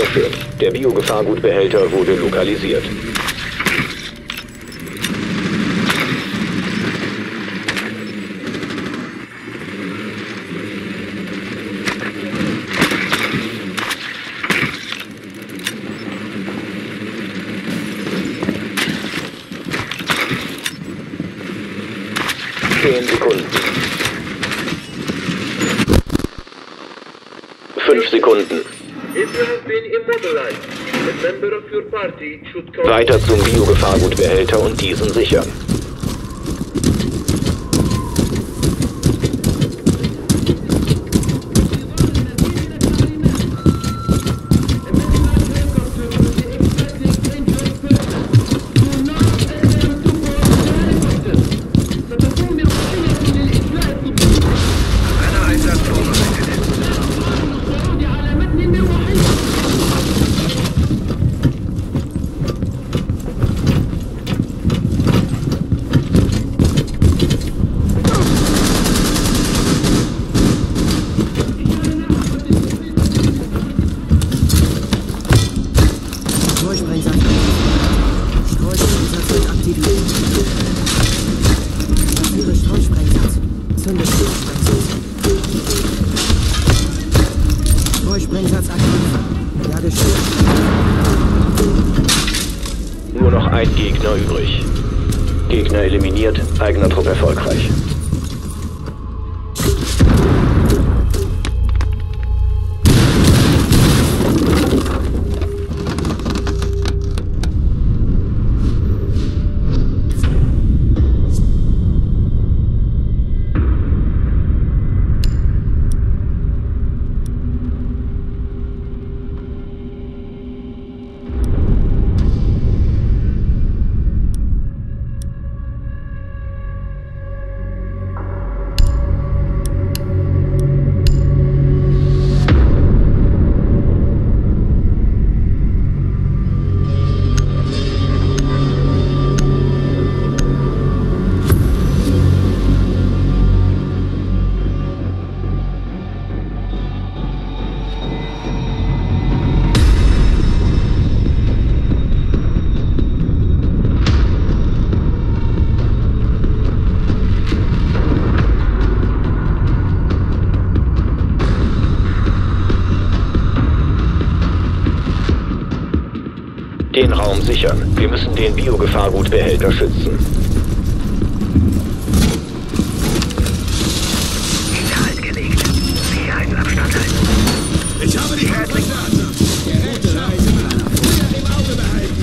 weiterführen. Der Biogefahrgutbehälter wurde lokalisiert. Sekunden. 5 Sekunden. Weiter zum Biogefahrgutbehälter und diesen sichern. Nur noch ein Gegner übrig. Gegner eliminiert, eigener Trupp erfolgreich. Den Raum sichern. Wir müssen den Biogefahrgutbehälter schützen. Sicherheit gelegt. Sicherheitsabstand halten. Ich habe die Koordinaten. Gerätschaften Feuer im Auge behalten.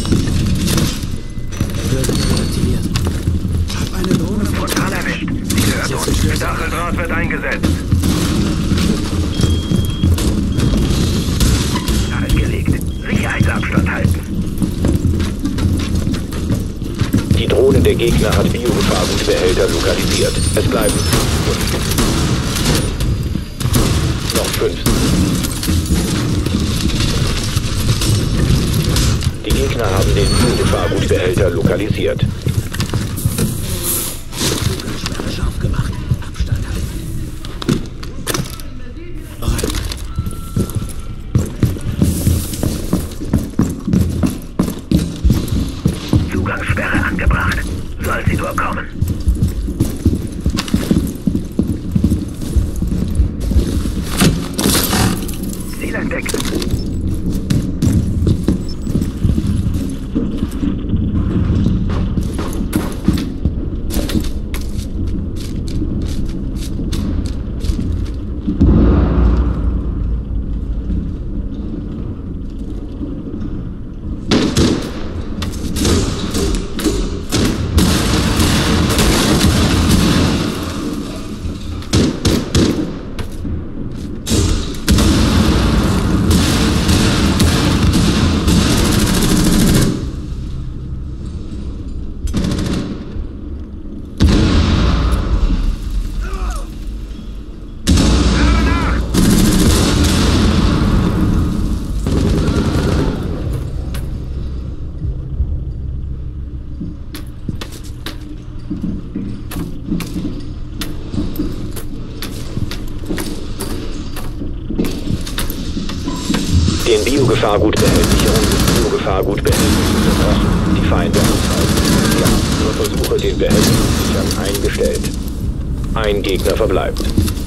Hab eine Drohne Frontal erwischt. Sie hört uns. Stacheldraht wird eingesetzt. Gelegt. Sicherheitsabstand halten. Die Drohne der Gegner hat Biogefahrgutbehälter lokalisiert. Es bleiben 5. Noch 5. Die Gegner haben den Biogefahrgutbehälter lokalisiert. scharf gemacht. Abstand halten. Zugangssperre angebracht. Soll sie nur kommen. Ziel entdeckt. Den Biogefahrgutbehältnissicherung des Biogefahrgutbehältnisses unterbrochen. Die Feinde aufhalten. Wir haben nur Versuche, den Behälter zu sichern, eingestellt. Ein Gegner verbleibt.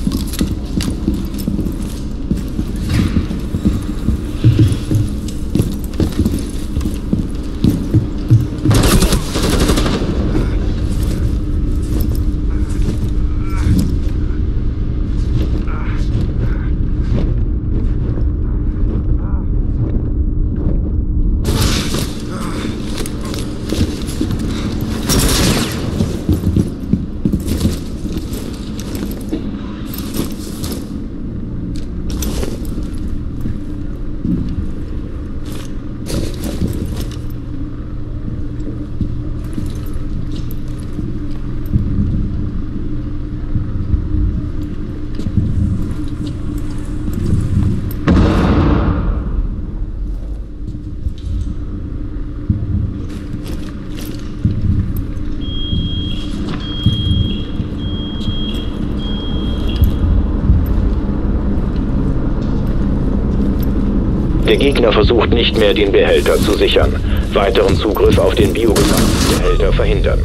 Der Gegner versucht nicht mehr, den Behälter zu sichern. Weiteren Zugriff auf den Biogefahrgutbehälter verhindern.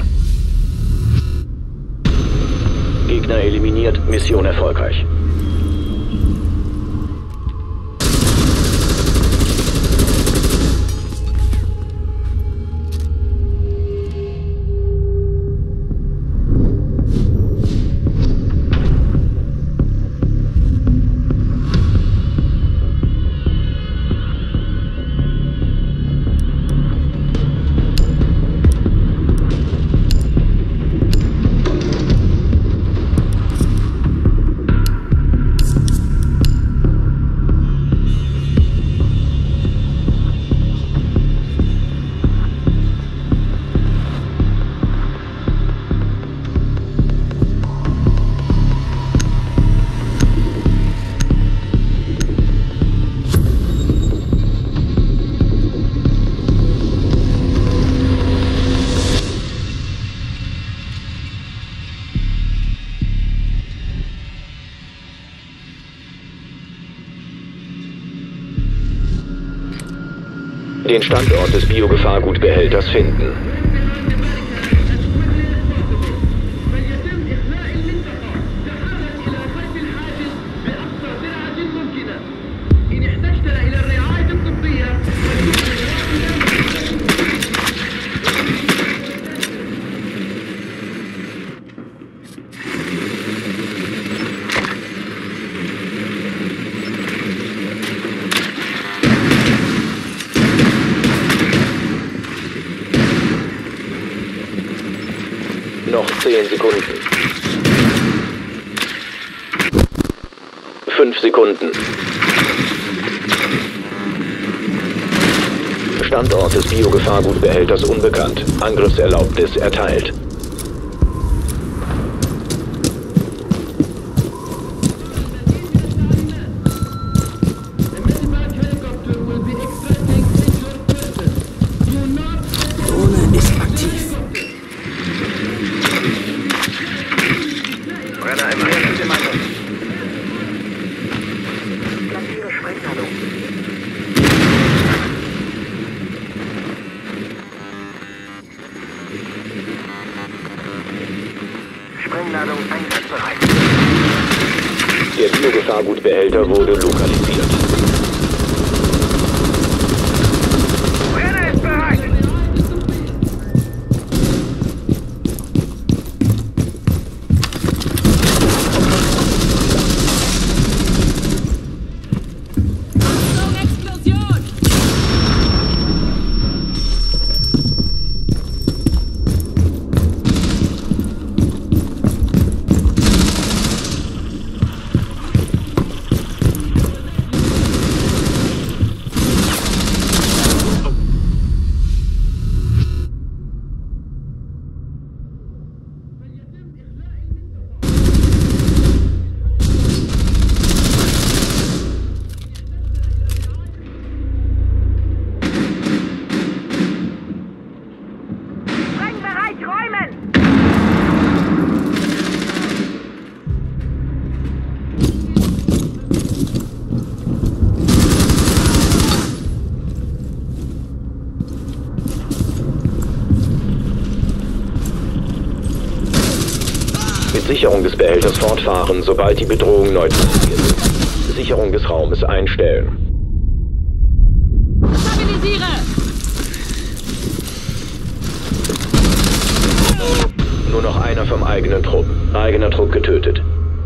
Gegner eliminiert, Mission erfolgreich. Den Standort des Biogefahrgutbehälters finden. Noch 10 Sekunden. 5 Sekunden. Standort des Biogefahrgutbehälters unbekannt. Angriffserlaubnis erteilt. Drohne ist aktiv. Brenner im Einsatzkommando. Platziere Sprengladung. Sprengladung einsatzbereit. Der Biogefahrgutbehälter wurde lokalisiert. Brenner ist bereit. Entsicherung des Behälters fortfahren, sobald die Bedrohung neutralisiert ist. Sicherung des Raumes einstellen. Stabilisiere! Nur noch einer vom eigenen Trupp. Eigener Trupp getötet.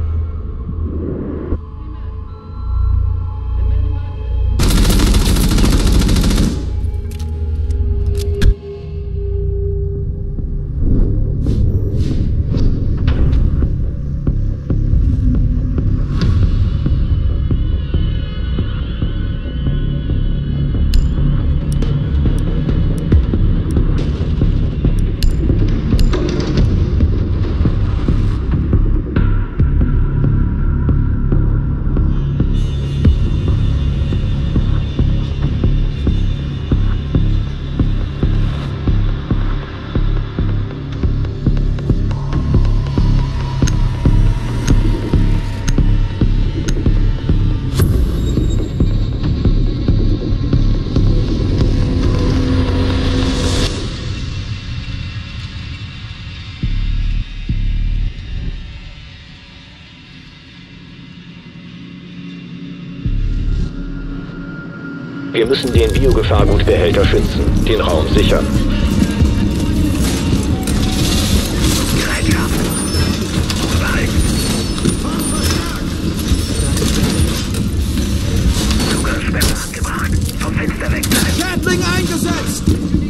Wir müssen den Biogefahrgutbehälter schützen, den Raum sichern. Zugangsperre angebracht. Vom Fenster weg. Gatling eingesetzt!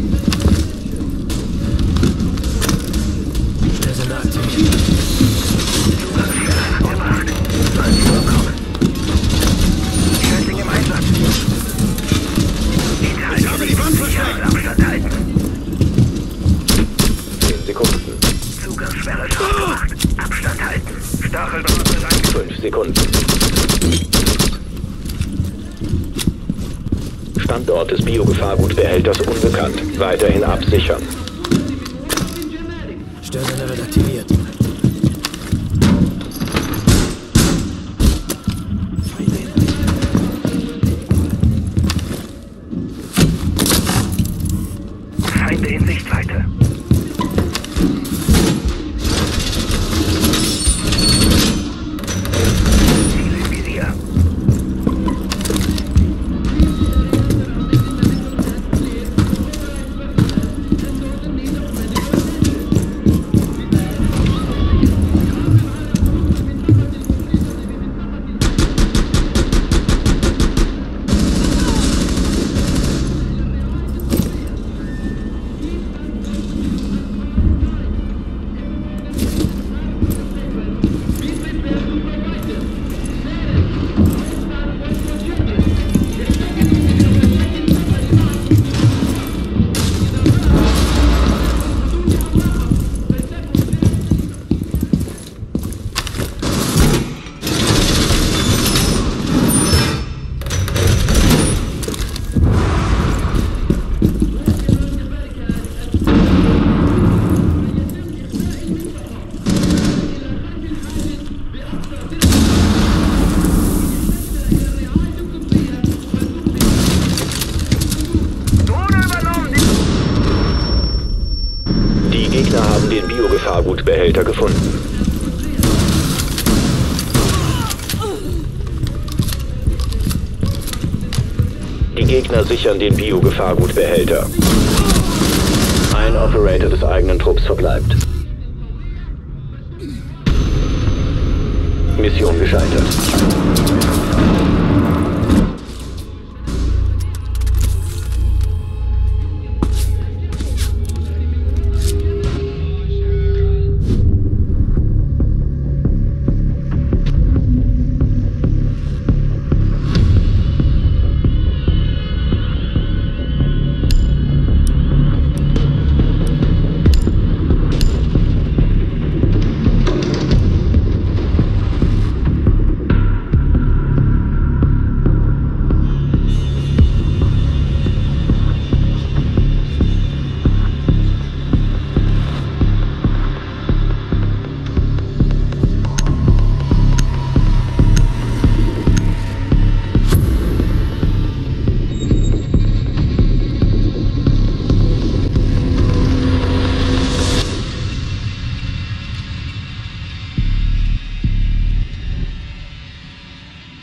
Zugangsperre angebracht. Sollen Sie vorkommen. Gatling im Einsatz. Ich habe die Wand versteckt! Abstand halten. 10 Sekunden. Zugangssperre ist aufgemacht. Abstand halten. Stacheldraht wird eingeführt. 5 Sekunden. Standort des Biogefahrgutbehälters unbekannt. Weiterhin absichern. Steuerlevel wird aktiviert. Feinde in Sichtweite. Ziel im Visier. Die Gegner haben den Biogefahrgutbehälter gefunden. Die Gegner sichern den Biogefahrgutbehälter. Ein Operator des eigenen Trupps verbleibt. Mission gescheitert.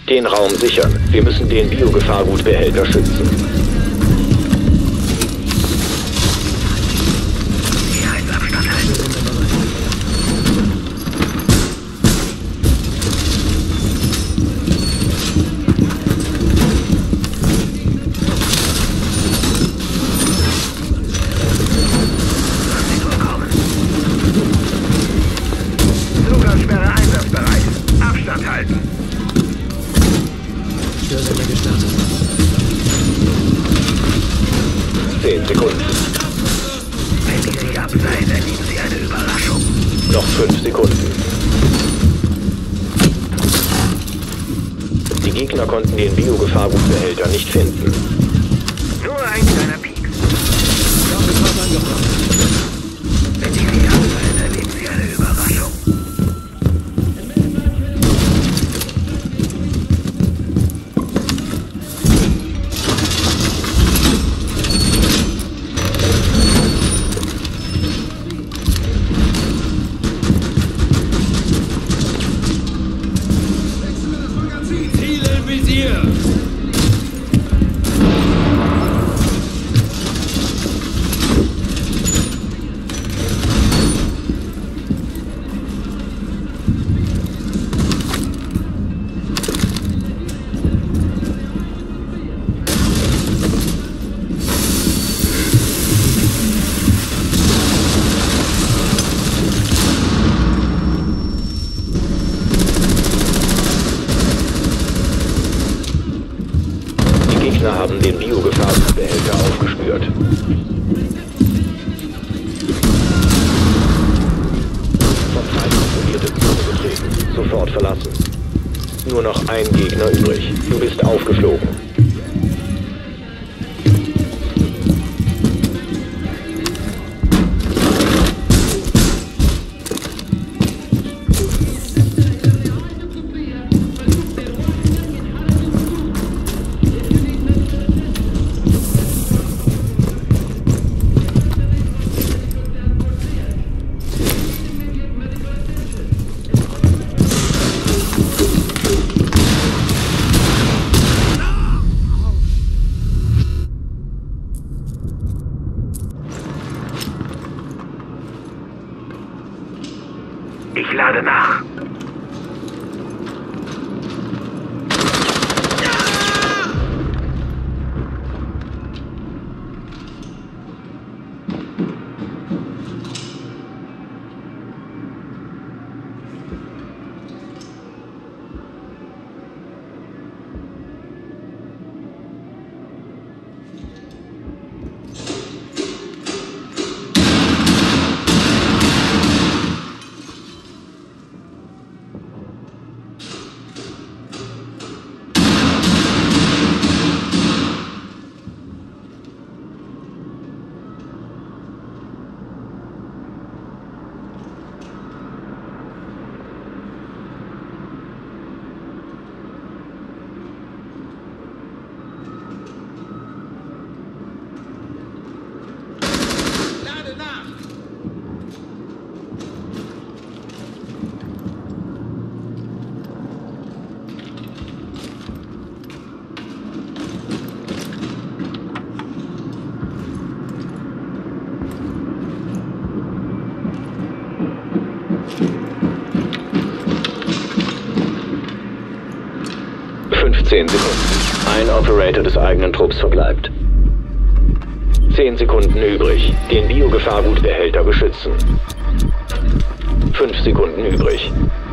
Den Raum sichern. Wir müssen den Biogefahrgutbehälter schützen. Sicherheitsabstand halten. Zugangsperre einsatzbereit. Abstand halten. Störsender gestartet. 10 Sekunden. Wenn die sich abseilen, erleben sie eine Überraschung. Noch 5 Sekunden. Die Gegner konnten den Biogefahrgutbehälter nicht finden. Nur ein kleiner Pieks. Doppelpass angebracht. Wenn die sich abseilen, erleben sie eine Überraschung. Ziel im Visier. Die Gegner haben den Biogefahrgutbehälter aufgespürt. Vom Feind kontrollierte Zone betreten. Sofort verlassen. Nur noch ein Gegner übrig. Du bist aufgeflogen. Ich lade nach. Lade nach. Sekunden. Ein Operator des eigenen Trupps verbleibt. 10 Sekunden übrig. Den Biogefahrgutbehälter beschützen. 5 Sekunden übrig.